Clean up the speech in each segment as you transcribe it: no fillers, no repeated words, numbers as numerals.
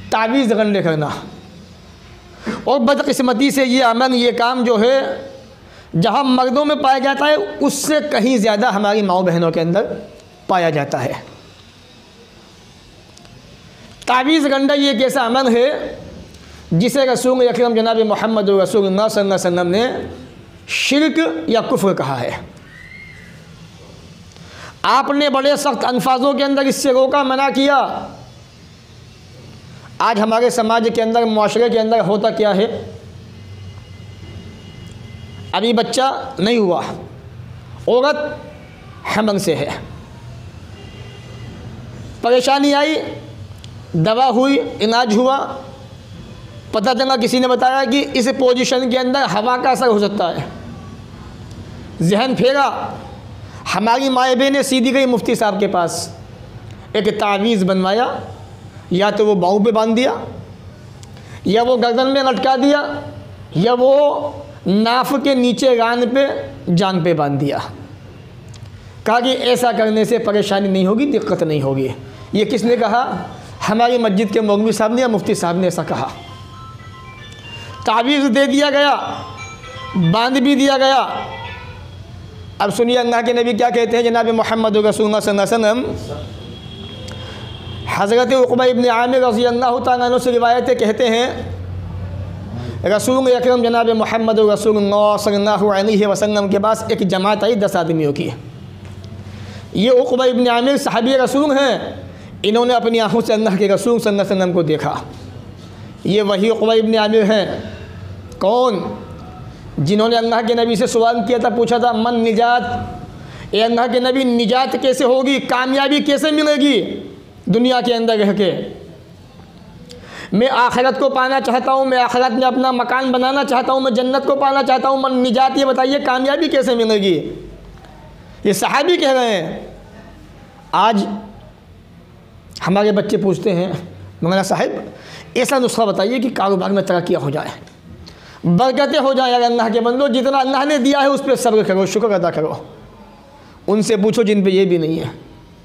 तावीज़ गंडे करना। और बदकिस्मती से ये अमल, ये काम जो है जहाँ मर्दों में पाया जाता है उससे कहीं ज़्यादा हमारी माओ बहनों के अंदर पाया जाता है। तावीज़ गंडा ये एक ऐसा अमल है जिसे रसूल अकरम जनाब मोहम्मद रसूलुल्लाह सल्लल्लाहु अलैहि वसल्लम ने शिर्क या कुफ्र कहा है। आपने बड़े सख्त अल्फाजों के अंदर इससे रोका, मना किया। आज हमारे समाज के अंदर, मुआशरे के अंदर होता क्या है, अभी बच्चा नहीं हुआ, औरत हमल से है, परेशानी आई, दवा हुई, इलाज हुआ, पता चला किसी ने बताया कि इस पोजीशन के अंदर हवा का असर हो सकता है। जहन फेरा, हमारी माए बहनें सीधी गई मुफ्ती साहब के पास, एक तावीज़ बनवाया, या तो वो बाहू पे बांध दिया, या वो गर्दन में लटका दिया, या वो नाफ के नीचे रान पे, जान पे बांध दिया। कहा कि ऐसा करने से परेशानी नहीं होगी, दिक्कत नहीं होगी। ये किसने कहा? हमारी मस्जिद के मौलवी साहब ने या मुफ्ती साहब ने ऐसा कहा। तावीज़ दे दिया गया, बांध भी दिया गया। अब सुनिए अल्लाह के नबी क्या कहते हैं। जनाब मोहम्मद रसूलुल्लाह सल्लल्लाहु अलैहि वसल्लम हज़रत उक़बा इब्न आमिर रज़ी अल्लाह तआला अन्हु से रिवायतें कहते हैं, रसूल अकरम जनाब मोहम्मद रसूलुल्लाह सल्लल्लाहु अलैहि वसल्लम के पास एक जमात आई 10 आदमियों की। ये उक़बा इब्न आमिर सहाबी रसूल हैं। इन्होंने अपनी आँखों से अल्लाह के रसूल सल्लल्लाहु अलैहि वसल्लम को देखा। ये वही उक़बा इब्न आमिर हैं। कौन? जिन्होंने अल्लाह के नबी से सवाल किया था, पूछा था मन निजात, ए अल्लाह के नबी निजात कैसे होगी, कामयाबी कैसे मिलेगी दुनिया के अंदर रह के। मैं आखिरत को पाना चाहता हूँ, मैं आखिरत में अपना मकान बनाना चाहता हूँ, मैं जन्नत को पाना चाहता हूँ, मन निजात ये बताइए कामयाबी कैसे मिलेगी। ये सहाबी कह रहे हैं। आज हमारे बच्चे पूछते हैं, मौलाना साहब ऐसा नुस्खा बताइए कि कारोबार में तरक्कियाँ हो जाए, बरकतें हो जाए। यार अल्लाह के बंदो, जितना अल्लाह ने दिया है उस पर सब्र करो, शुक्र अदा करो। उनसे पूछो जिन पे ये भी नहीं है।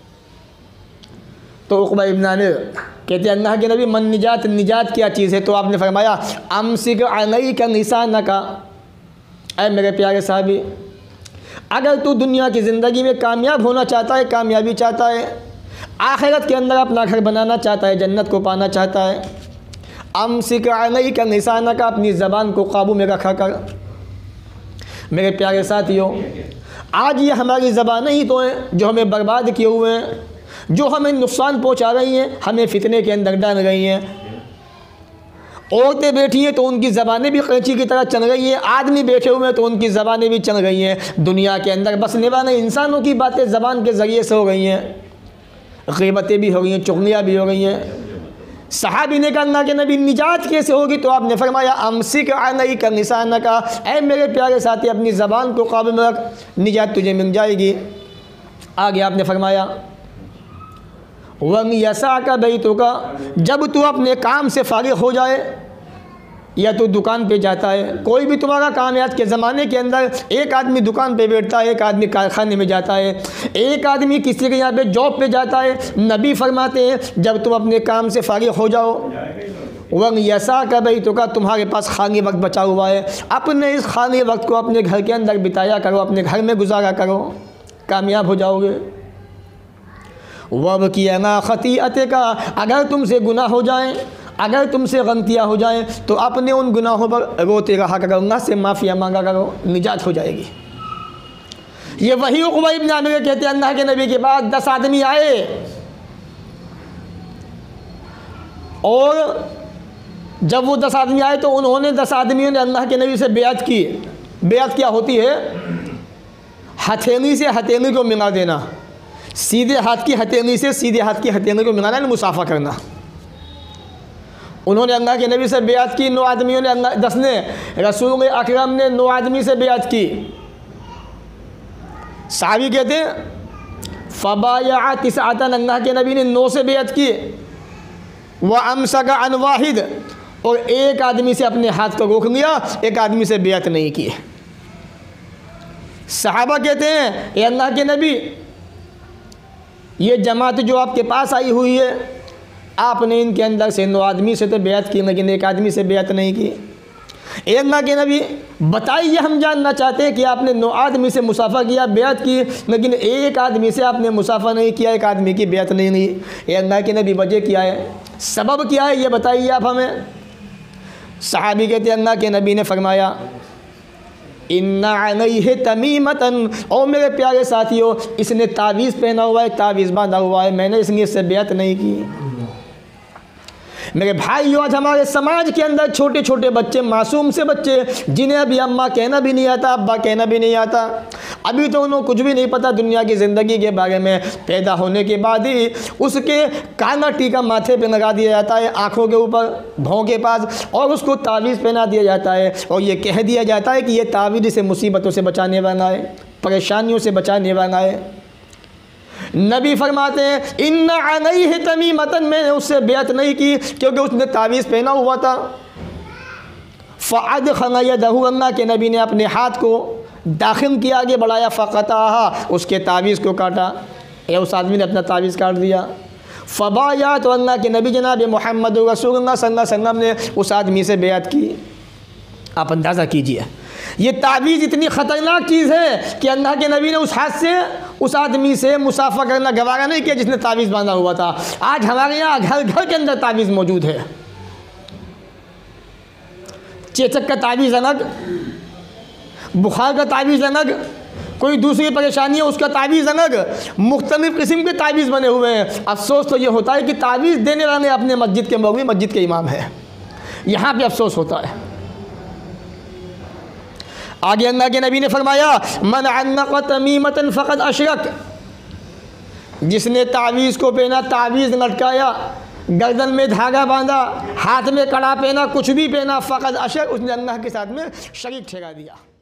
तो उक़बा इब्न आमिर कहते हैं अल्लाह के नबी मन निजात, निजात क्या चीज़ है? तो आपने फरमाया अमसिक अलैका लिसानका, ऐ मेरे प्यारे साहबी, अगर तू दुनिया की ज़िंदगी में कामयाब होना चाहता है, कामयाबी चाहता है, आखिरत के अंदर अपना घर बनाना चाहता है, जन्नत को पाना चाहता है, अमसिक अलैका लिसानका, अपनी ज़बान को काबू में रखा कर। मेरे प्यारे साथियों, आज ये हमारी ज़बानें ही तो हैं जो हमें बर्बाद किए हुए हैं, जो हमें नुकसान पहुंचा रही हैं, हमें फितने के अंदर डाल रही हैं। औरतें बैठी हैं तो उनकी ज़बानें भी कैंची की तरह चल रही हैं, आदमी बैठे हुए हैं तो उनकी ज़बानें भी चल रही हैं। दुनिया के अंदर बसने वाले इंसानों की बातें ज़बान के ज़रिए से हो रही हैं, ग़ीबतें भी हो रही हैं, चुगलियाँ भी हो रही हैं। सहाबी ने कहा अल्लाह के नबी निजात कैसे होगी? तो आपने फरमाया अमसिक अलैका लिसानका, ऐ मेरे प्यारे साथी अपनी ज़बान को काबू में रख, निजात तुझे मिल जाएगी। आगे आपने फरमाया वन यसा का बैतुका, जब तू अपने काम से फारिग हो जाए, या तो दुकान पे जाता है, कोई भी तुम्हारा काम है। आज के ज़माने के अंदर एक आदमी दुकान पे बैठता है, एक आदमी कारखाने में जाता है, एक आदमी किसी के यहाँ पे जॉब पे जाता है। नबी फरमाते हैं जब तुम अपने काम से फारिग हो जाओ, वंग यसा का बैतुका, तुम्हारे पास खाली वक्त बचा हुआ है, अपने इस खाली वक्त को अपने घर के अंदर बिताया करो, अपने घर में गुजारा करो, कामयाब हो जाओगे। वब की ना खतीअत का, अगर तुमसे गुनाह हो जाए, अगर तुमसे गलतियाँ हो जाएं तो अपने उन गुनाहों पर रोते रहा करो, अल्लाह से माफ़िया मांगा करो, निजात हो जाएगी। ये वही उक़बा इब्न आमिर कहते हैं अल्लाह के नबी के बाद 10 आदमी आए, और जब वो 10 आदमी आए तो उन्होंने 10 आदमियों ने अल्लाह के नबी से बेअत की। बेअत क्या होती है? हथेली से हथेली को मिला देना, सीधे हाथ की हथेली से सीधे हाथ की हथेली को मिलाना, मुसाफा करना। उन्होंने अल्लाह के नबी से बेअत की। 9 आदमियों ने, 10 ने, रसूल अकरम ने 9 आदमी से बेअत की। साहबी कहते हैं फ़बाया तिसअतन, अल्लाह के नबी ने 9 से बेअत की। व अमसका अन वाहिद, और एक आदमी से अपने हाथ को रोक लिया, एक आदमी से बेअत नहीं की। सहाबा कहते हैं ये अल्लाह के नबी, ये जमात जो आपके पास आई हुई है, आपने इनके अंदर से 9 आदमी से तो बेअत की, लेकिन एक आदमी से बेअत नहीं की। ए अल्लाह के नबी बताइए, हम जानना चाहते हैं कि आपने 9 आदमी से मुसाफ़ा किया, बेअत की, लेकिन एक आदमी से आपने मुसाफ़ा नहीं किया, एक आदमी की बेअत नहीं ली। ए अल्लाह के नबी वजह क्या है, सबब क्या है, ये बताइए आप हमें। सहाबी कहते हैं अल्लाह के नबी ने फरमाया इन्ना अलैहि तमीमतन, और मेरे प्यारे साथियों इसने तावीज़ पहना हुआ है, तावीज़ बांधा हुआ है, मैंने इससे बेअत नहीं की। मेरे भाइयों, आज हमारे समाज के अंदर छोटे छोटे बच्चे, मासूम से बच्चे, जिन्हें अभी अम्मा कहना भी नहीं आता, अब्बा कहना भी नहीं आता, अभी तो उन्हें कुछ भी नहीं पता दुनिया की ज़िंदगी के बारे में। पैदा होने के बाद ही उसके काना टीका माथे पे लगा दिया जाता है, आँखों के ऊपर, भौं के पास, और उसको तावीज़ पहना दिया जाता है, और ये कह दिया जाता है कि ये तावीज़ से मुसीबतों से बचाने वाला है, परेशानियों से बचाने वाला है। नबी फरमाते हैं इन्ना अलैहि तमीमतन, मैंने उससे बेअत नहीं की क्योंकि उसने तावीज़ पहना हुआ था। फ़अदख़ला यदहु, अल्लाह के नबी ने अपने हाथ को दाखिल किया, आगे बढ़ाया, फ़क़तअहा, उसके तावीज़ को काटा, या उस आदमी ने अपना तावीज़ काट दिया। फ़बाया, तो अल्लाह के नबी जनाब मोहम्मद रसूलुल्लाह सल्लल्लाहु अलैहि वसल्लम ने उस आदमी से बेअत की। आप अंदाज़ा कीजिए, ये तावीज़ इतनी ख़तरनाक चीज़ है कि अल्लाह के नबी ने उस हाथ से उस आदमी से मुसाफ़ा करना गवारा नहीं किया जिसने तावीज़ बांधा हुआ था। आज हमारे यहाँ घर घर के अंदर तावीज़ मौजूद है। चेचक का तावीज़ अलग, बुखार का तावीज़ अलग, कोई दूसरी परेशानी है उसका तावीज़ अलग, मुख्तलिफ़ किस्म के तावीज़ बने हुए हैं। अफसोस तो ये होता है कि तावीज़ देने वाले अपने मस्जिद के मौलवी, मस्जिद के इमाम है, यहाँ पे अफसोस होता है। आगे अल्लाह के नबी ने फरमाया मन अल्लक़ तमीमतन फ़क़द अशरक, जिसने तावीज़ को पहना, तावीज़ लटकाया, गर्दन में धागा बांधा, हाथ में कड़ा पहना, कुछ भी पहना, फ़क़द अशरक, उसने अल्लाह के साथ में शरीक ठहरा दिया।